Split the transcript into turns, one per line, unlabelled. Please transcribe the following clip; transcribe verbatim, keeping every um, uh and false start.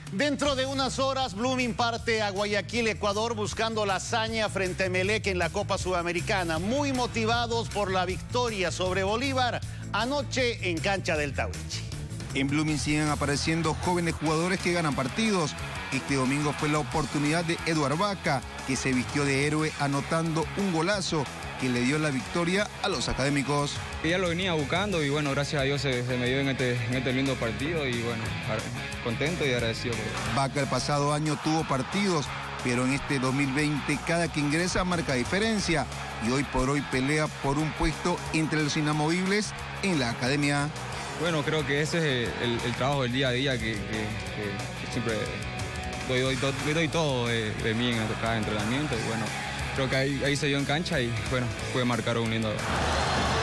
Dentro de unas horas, Blooming parte a Guayaquil, Ecuador, buscando la hazaña frente a Emelec en la Copa Sudamericana. Muy motivados por la victoria sobre Bolívar anoche en cancha del Tahuichi.
En Blooming siguen apareciendo jóvenes jugadores que ganan partidos. Este domingo fue la oportunidad de Eduard Vaca, que se vistió de héroe anotando un golazo que le dio la victoria a los académicos.
Ya lo venía buscando y bueno, gracias a Dios se, se me dio en este, en este lindo partido y bueno, contento y agradecido.
Vaca el pasado año tuvo partidos, pero en este dos mil veinte cada que ingresa marca diferencia y hoy por hoy pelea por un puesto entre los inamovibles en la academia.
Bueno, creo que ese es el, el trabajo del día a día que, que, que siempre doy, doy, doy, doy todo de, de mí en cada entrenamiento y bueno, creo que ahí, ahí se dio en cancha y bueno, pude marcar un lindo.